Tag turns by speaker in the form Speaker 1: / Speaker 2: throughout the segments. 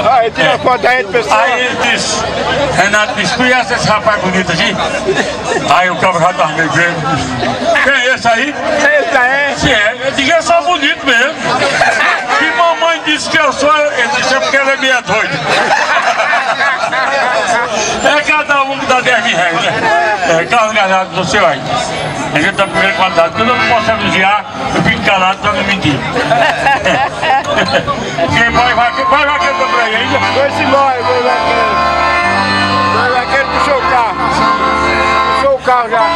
Speaker 1: Aí tira foto aí, pessoal.
Speaker 2: Aí ele disse, Renato disse, conhece esse rapaz bonito aqui? Aí o cabra já tava meio grego. Quem é esse aí?
Speaker 1: Esse aí?
Speaker 2: Se é, eu disse, eu sou bonito mesmo. E mamãe disse que eu sou, ele disse, é porque ela é meia doida. É cada um que dá 10 mil reais, né? É, carro enganado do seu aí. A gente tá primeira qualidade. Quando eu não posso elogiar, eu fico calado pra não mentir. Quem vai vaqueiro tá por aí ainda?
Speaker 1: Foi-se embora, foi vaqueiro. Foi vaqueiro, puxou o carro. Puxou o carro já.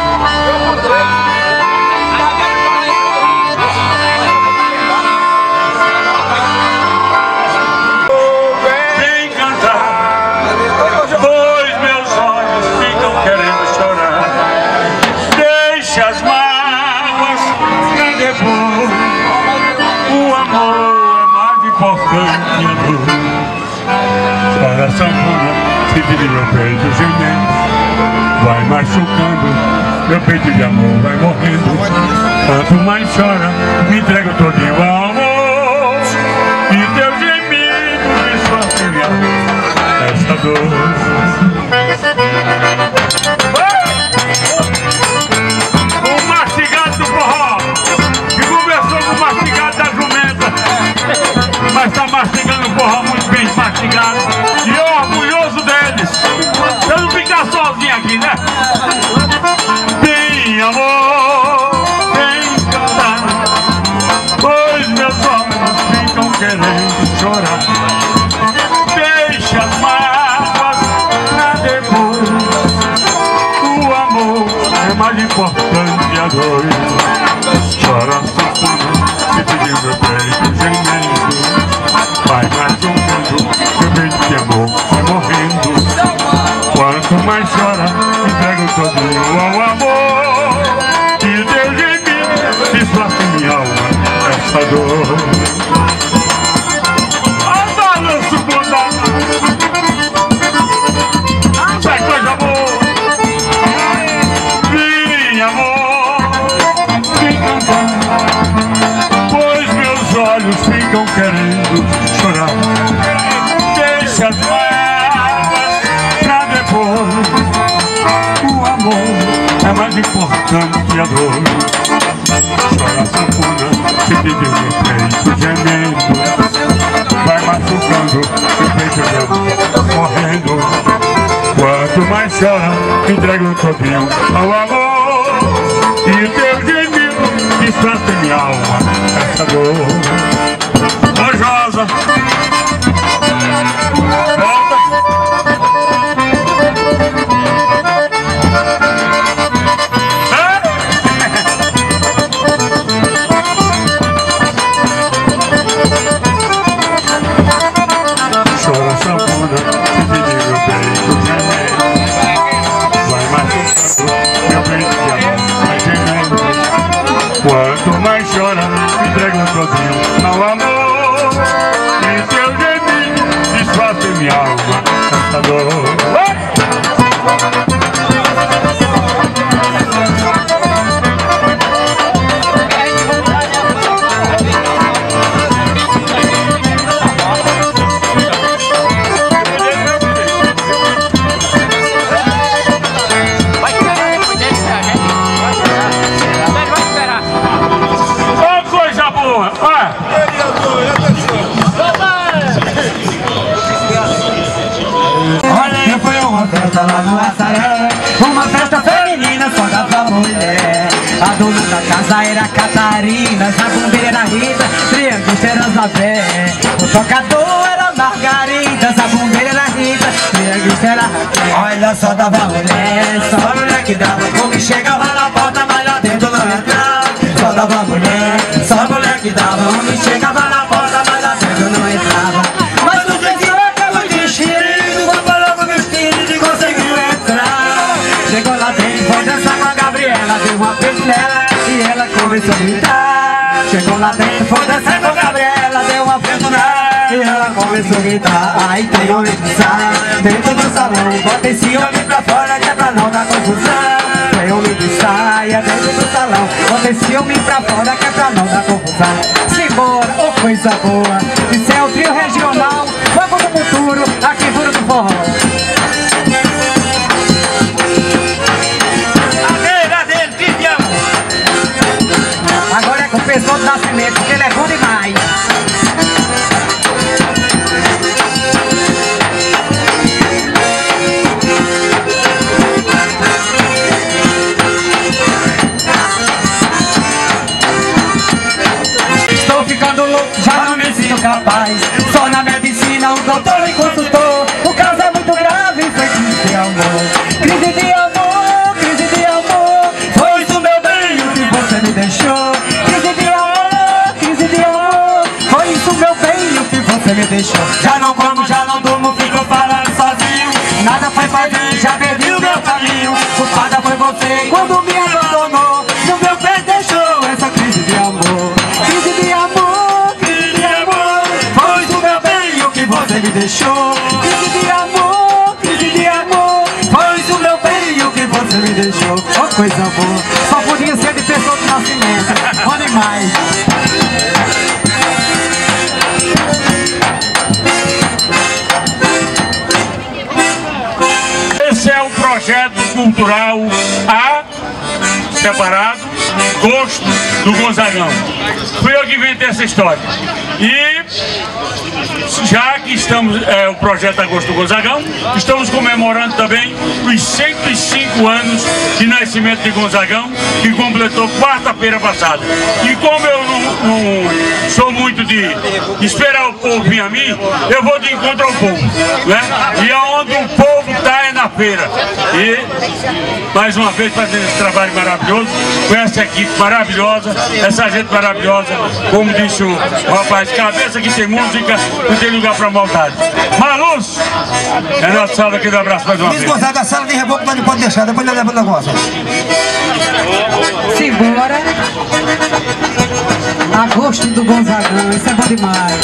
Speaker 2: Chora a sanfona, se vira meu peito gemendo. Vai machucando, meu peito de amor vai morrendo. Quanto mais chora, me entrego todinho ao amor. E teu gemido me sofre essa dor. O mastigado do forró, que começou com o mastigado da jumenta, mas tá mastigando o forró muito bem mastigado. E eu orgulhoso deles. Eu não ficar sozinho aqui, né? Tem amor, tem cantar, pois meus olhos ficam querendo chorar. Deixa as mágoas pra depois. O amor é mais importante a dois. Chora a sanfona, se pedir meu peito gemendo. Vai machucando, meu peito de amor vai morrendo. Quanto mais chora, entrego todo ao amor. E Deus em mim, desfaça minha alma essa dor. Balanço bondade, isso é coisa boa. Vem amor, vem cantar, pois meus olhos ficam querendo chorar. Deixa as mágoas pra depois. O amor é mais importante que a dor. Chora a sanfona, se pedir meu peito gemendo. Vai machucando, meu peito de amor morrendo. Quanto mais chora, entrego todinho ao amor. E teu gemido descansa minha alma essa dor. Ô Josa, volta. Chora a sanfona, se pedir meu peito gemendo. Vai machucando, meu peito de amor vai gemendo. Quanto mais chora, entrego todinho ao amor. E teu gemido desfaça minha alma essa dor.
Speaker 3: Lá no Assaré, uma festa feminina só dava mulher. A dona da casa era Catarina, a bombeira era Rita, triângulo era Zabé. O tocador era Margarida, a bombeira era Rita, triângulo era Zabé. Olha, só dava mulher, só mulher que dava. Como chegava na porta, mas lá dentro não entrava. Só dava mulher, só mulher que dava. Homem chegava na porta, mas lá dentro não entrava. Mas no dia que eu acabo de xerigo, chegou lá dentro, foi dançar com a Gabriela, deu uma beijo nela e ela começou a gritar. Chegou lá dentro, foi dançar com a Gabriela, deu uma beijo nela e ela começou a gritar. Aí tem homem que sai dentro do salão, bota esse homem pra fora que é pra não dar confusão. Tem homem que sai dentro do salão, bota esse homem pra fora que é pra não dar confusão. Simbora, ô coisa boa, isso é o trio regional, vamos no mundo. louco, já não me sinto capaz. Só na medicina o doutor me consultou. O caso é muito grave, foi crise de amor. Crise de amor, crise de amor. Foi isso meu bem o que você me deixou. Crise de amor, crise de amor. Foi isso meu bem o que você me deixou. Já não como, já não durmo, fico falando sozinho. Nada foi fazer, já perdi o meu caminho. Culpada foi você quando me abandonou. No meu pé deixou essa crise de amor. Crise de amor, crise de amor. Foi do meu bem o que você me deixou. Crise de amor, crise de amor. Foi do meu bem o que você me deixou. Oh, coisa boa. Só podia ser de pessoa de nascimento. Onde mais?
Speaker 2: Esse é o projeto cultural A, separado, Gosto do Gonzagão. Fui eu que inventei essa história. E já que estamos, o projeto Agosto do Gonzagão, estamos comemorando também os 105 anos de nascimento de Gonzagão, que completou quarta-feira passada. E como eu não sou muito de esperar o povo vir a mim, eu vou de encontro ao povo, né? E aonde o povo está é na feira. E mais uma vez fazendo esse trabalho maravilhoso, com essa equipe maravilhosa, essa gente maravilhosa, como disse o rapaz, cabeça que tem música, não tem lugar para maldade. Maluz, é nossa sala aqui do abraço mais uma vez.
Speaker 4: Gonzaga, a sala de reboco nós não pode deixar, depois nós levamos o negócio.
Speaker 3: Simbora. Agosto do Gonzagão, isso é bom demais.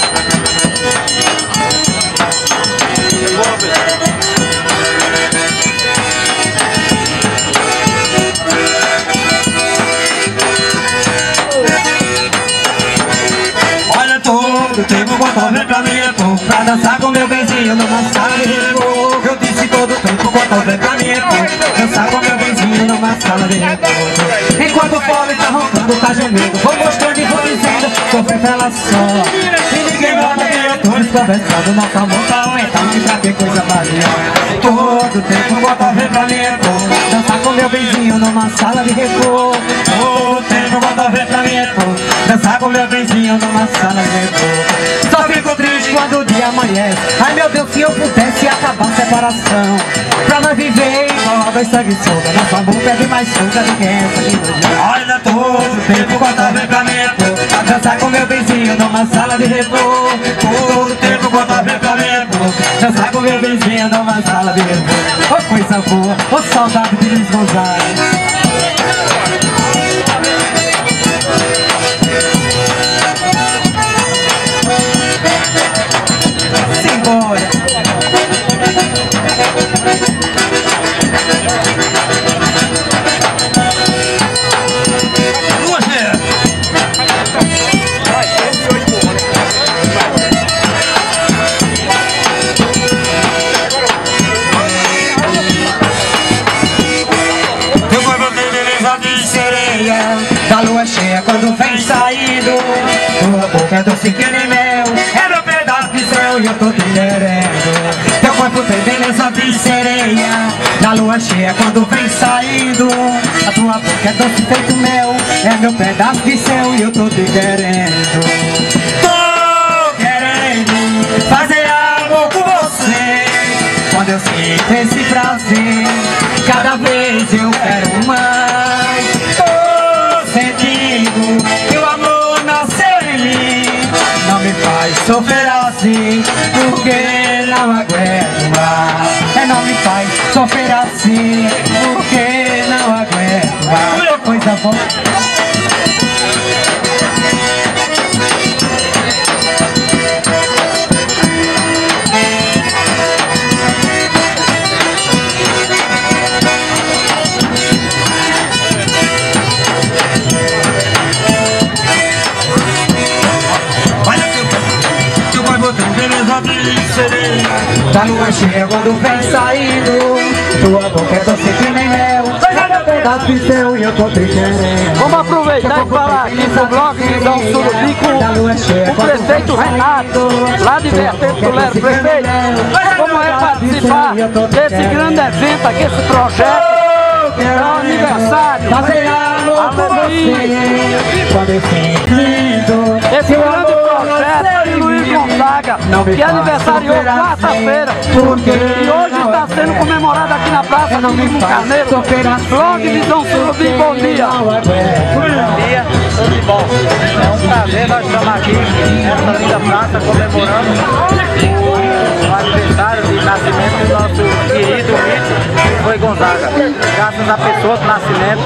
Speaker 4: Olha todo tempo quando vem pra mim é pouco, pra dançar com meu benzinho numa sala de reboco. Eu disse todo tempo quando vem pra mim é pouco, dançar com meu benzinho numa sala de reboco. Enquanto o fome tá roncando, tá gemendo, vou mostrando e vou dizendo, sofrer pela só. E ninguém nota diretores conversando, nosso amor tá aumentando, e pra que coisa vazia. Todo tempo quando vem pra mim é pouco, dançar com meu benzinho numa sala de reboco. Todo tempo quando vem pra mim é pouco, dançar com meu benzinho numa sala de reboco. Só fico triste quando o dia amanhece. Ai meu Deus, se eu pudesse acabar a separação, pra nós viver igual a dois sanguessugas. Nosso amor pede mais suga do que essa de hoje. Olha todo tempo quando vem pra mim é pouco, dançar com meu benzinho numa sala de reboco. Todo tempo quando vem pra mim é pouco, dançar com meu benzinho numa sala de reboco. Oh coisa boa, oh saudade de Luiz Gonzaga. Da lua cheia quando vem saindo, tua boca é doce que nem mel, é meu pedaço de céu e eu tô te querendo. Teu corpo tem beleza de sereia, da lua cheia quando vem saindo, a tua boca é doce feito mel, é meu pedaço de céu e eu tô te querendo. Tô querendo fazer amor com você, quando eu sinto esse prazer, cada vez eu quero mais. Que o amor nasceu em mim, não me faz sofrer assim, porque não aguento mais. Não me faz sofrer assim, porque não aguento mais. Coisa boa. Da lua cheia quando vem saindo, tua boca é doce que nem mel, é meu pedaço de céu e eu tô te querendo.
Speaker 5: Vamos aproveitar e falar aqui no bloco de São Surubi com o prefeito Renato, lá de Vertente do Lero. Prefeito, como é participar desse grande evento aqui, esse projeto, é o aniversário, esse grande projeto Gonzaga, que aniversariou quarta-feira e hoje está sendo comemorado aqui na Praça do Mimo Carneiro. Blog Visão Surubim, bom dia!
Speaker 3: Bom dia, tudo bom? É um prazer nós estamos aqui nessa linda praça comemorando o aniversário de nascimento do nosso querido mito, que foi Gonzaga. Graças à pessoa do nascimento,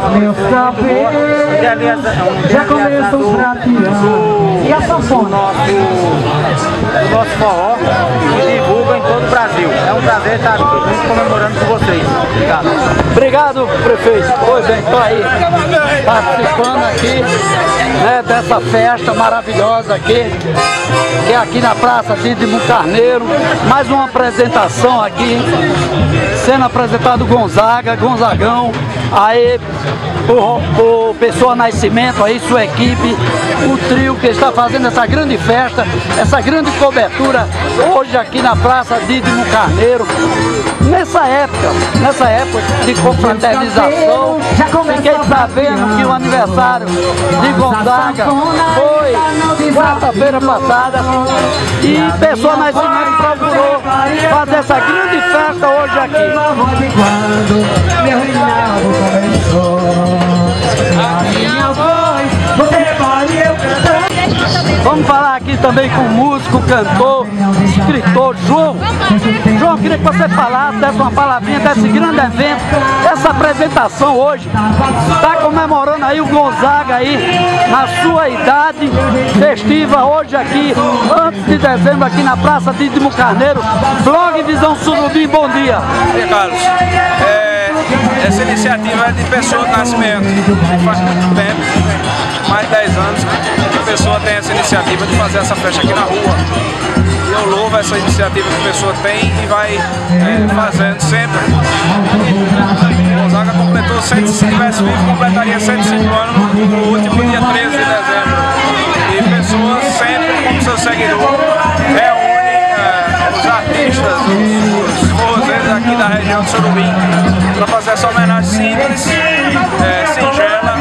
Speaker 3: já começou o e a sanfona do nosso forró, que divulga em todo o Brasil. É um prazer estar aqui comemorando com vocês. Obrigado.
Speaker 5: Obrigado, prefeito. Pois bem, estou aí participando aqui, né, dessa festa maravilhosa aqui, que é aqui na Praça Dídimo Carneiro. Mais uma apresentação aqui, sendo apresentado Gonzaga, Gonzagão, aí o Pessoa Nascimento, aí sua equipe, o trio que está fazendo essa grande festa, essa grande cobertura hoje aqui na Praça Dídimo Carneiro. Nessa época de confraternização, fiquei sabendo que o aniversário de Gonzaga foi quarta-feira passada e Pessoa Nascimento procurou fazer essa grande festa hoje aqui. Vamos falar aqui também com o músico, cantor, escritor João. João, queria que você falasse, desse uma palavrinha desse grande evento, essa apresentação hoje. Está comemorando aí o Gonzaga aí, na sua idade festiva hoje aqui, antes de dezembro, aqui na Praça Dídimo Carneiro. Blog Visão Surubim, bom dia.
Speaker 1: E Carlos, essa iniciativa é de Pessoa do Nascimento, faz muito tempo, mais de 10 anos, que a Pessoa tem essa iniciativa de fazer essa festa aqui na rua. E eu louvo essa iniciativa que a Pessoa tem e vai fazendo sempre. Gonzaga completou, se estivesse vivo, completaria 105 anos no último dia 13 de dezembro. E Pessoa sempre, como seu seguidor, reúne os artistas, os forrozeiros aqui da região de Surubim, para fazer essa homenagem simples, singela,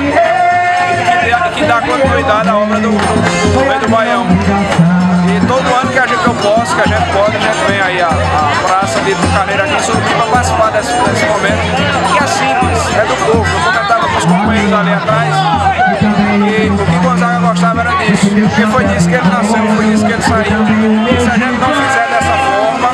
Speaker 1: que dá continuidade à obra do Rei do Baião. E todo ano que a gente pode, a gente vem aí à Praça Dídimo Carneiro aqui em Surubim para participar desse momento, que é simples, é do povo. Eu comentava com os companheiros ali atrás, e o que Gonzaga gostava era disso, porque foi disso que ele nasceu, foi disso que ele saiu. E se a gente não fizer dessa forma,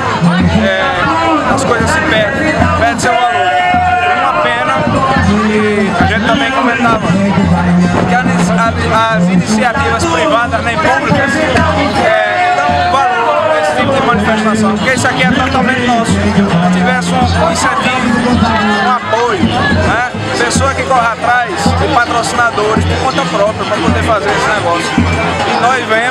Speaker 1: as coisas se perde seu valor. Uma pena, e a gente também comentava que as iniciativas privadas nem públicas dão valor a esse tipo de manifestação, porque isso aqui é totalmente nosso. Se tivesse um incentivo, um apoio, né? Pessoa que corre atrás de patrocinadores por conta própria para poder fazer esse negócio. E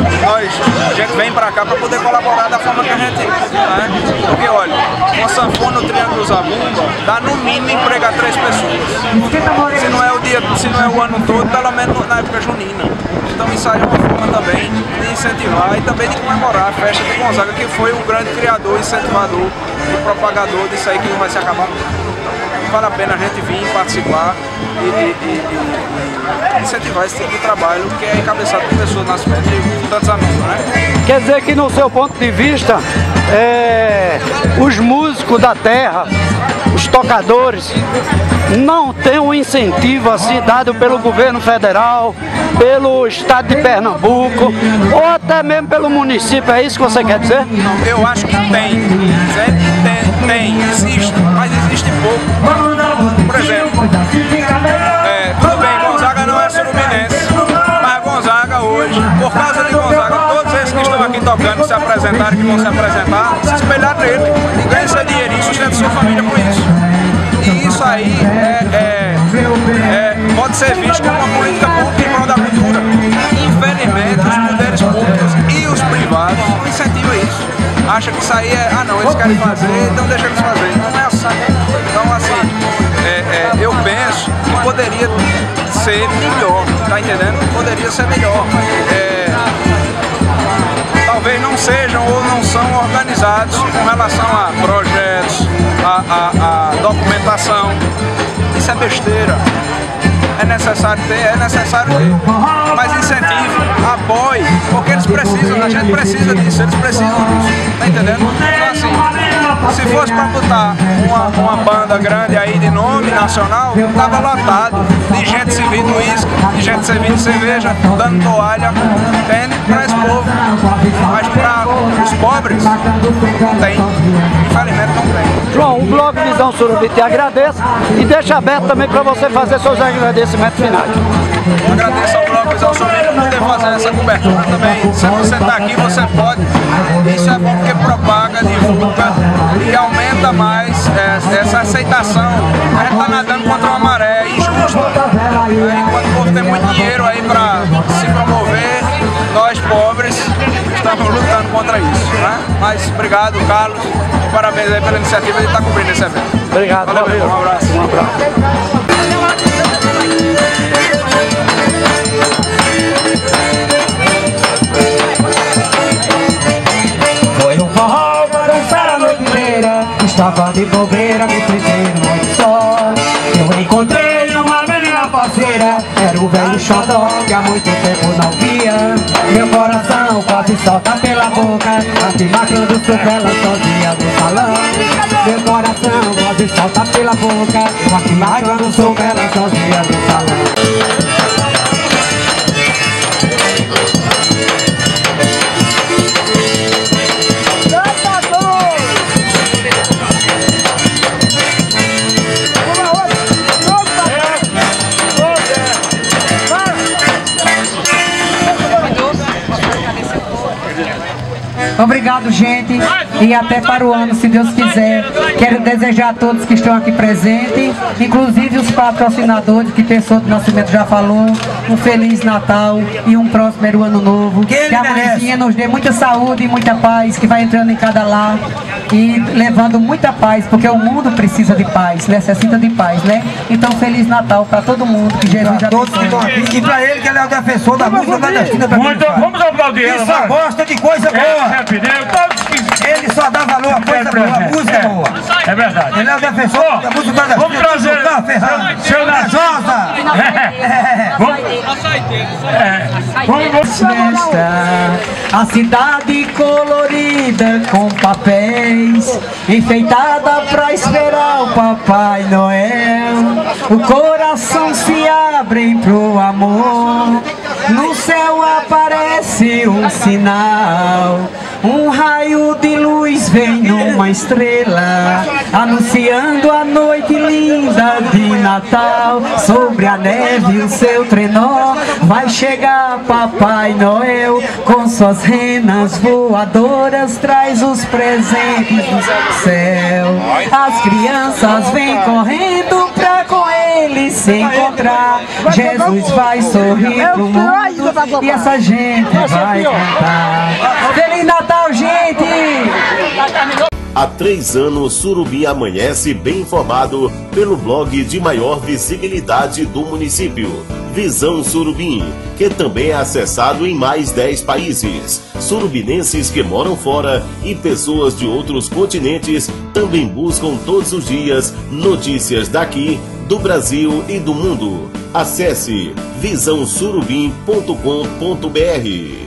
Speaker 1: a gente vem para cá para poder colaborar da forma que a gente, né? Porque olha, uma sanfona no Triângulo Zabumba dá no mínimo emprego a 3 pessoas. Se não é o ano todo, pelo menos na época junina. Então isso aí é uma forma também de incentivar e também de comemorar a festa de Gonzaga, que foi um grande criador, incentivador e propagador disso aí que não vai se acabar nunca. Vale a pena a gente vir participar e incentivar esse tipo de trabalho que é encabeçado por Pessoa do Nascimento e tantos amigos, né?
Speaker 5: Quer dizer que no seu ponto de vista, os músicos da terra, os tocadores, não tem um incentivo assim dado pelo governo federal, pelo estado de Pernambuco ou até mesmo pelo município, é isso que você quer dizer?
Speaker 1: Eu acho que tem, existe, mas existe pouco. Por exemplo, tudo bem, Gonzaga não é surubinense, mas Gonzaga hoje, por causa de Gonzaga, todos esses que estão aqui tocando, que se apresentaram, que vão se apresentar, se espelharam nele e ganham seu dinheirinho, sustenta sua família por isso. E isso aí pode ser visto como uma política pública em prol da cultura. Infelizmente, os poderes públicos e os privados não incentivam isso. Acha que isso aí não, eles querem fazer, então deixa eles fazer. Não é assim. Então, assim, eu penso que poderia ser melhor, tá entendendo? Poderia ser melhor. Talvez não sejam ou não são organizados com relação a projetos, a documentação. Isso é besteira. É necessário ter, mas incentive, apoie, porque eles precisam a gente precisa disso, eles precisam disso, tá entendendo? Então assim, se fosse para botar uma banda grande aí de nome nacional, tava lotado de gente servindo uísque, de gente servindo cerveja, dando toalha, entende? Para esse povo. Mas para os pobres, não tem. Infelizmente não tem.
Speaker 5: João, o blog Visão Surubim te agradece e deixa aberto também para você fazer seus agradecimentos finais.
Speaker 1: Eu agradeço ao blog Visão Surubim por poder fazer essa cobertura também. Se você está aqui, você pode. Isso é bom porque propaga, divulga e aumenta mais essa aceitação. A gente está nadando contra uma maré injusta. Enquanto o povo tem muito dinheiro aí para se promover, nós pobres estamos lutando contra isso, né? Mas obrigado, Carlos, parabéns aí pela iniciativa de estar cobrindo esse evento.
Speaker 5: Obrigado,
Speaker 1: valeu. Um abraço.
Speaker 5: Um abraço.
Speaker 3: Foi um forró balançar a noite inteira, estava de bobeira, me sentindo muito só. Eu encontrei uma menina parceira, era o velho xodó que há muito tempo não via. Meu coração quase solta pela boca, marcando o soco ela sozinha no salão. Meu coração quase solta pela boca, marcando o soco ela sozinha no salão. Obrigado, gente, e até para o ano, se Deus quiser. Quero desejar a todos que estão aqui presentes, inclusive os patrocinadores, que Pessoa do Nascimento já falou, um Feliz Natal e um próspero Ano Novo. Que a mãezinha nos dê muita saúde e muita paz, que vai entrando em cada lar e levando muita paz, porque o mundo precisa de paz, necessita de paz, né? Então, Feliz Natal para todo mundo, que Jesus abençoe.
Speaker 4: Todos que estão aqui, e para ele, que ele é o defensor da música nordestina.
Speaker 2: Vamos aplaudir ela.
Speaker 4: Ele só gosta de coisa boa. Ele só dá valor a coisa boa, a música boa.
Speaker 2: É verdade.
Speaker 4: Ele é o defensor da música nordestina.
Speaker 2: Vamos trazer seu
Speaker 4: Josa.
Speaker 3: A cidade colorida com papéis, enfeitada pra esperar o Papai Noel. O coração se abre pro amor, no céu aparece um sinal. Um raio de luz vem numa estrela, anunciando a noite linda de Natal. Sobre a neve o seu trenó vai chegar Papai Noel, com suas renas voadoras traz os presentes do céu. As crianças vêm correndo pra com ele se encontrar. Jesus vai sorrir pro mundo e essa gente vai cantar. Feliz Natal, gente!
Speaker 6: Há 3 anos, Surubim amanhece bem informado pelo blog de maior visibilidade do município, Visão Surubim, que também é acessado em mais 10 países. Surubinenses que moram fora e pessoas de outros continentes também buscam todos os dias notícias daqui, do Brasil e do mundo. Acesse visãosurubim.com.br.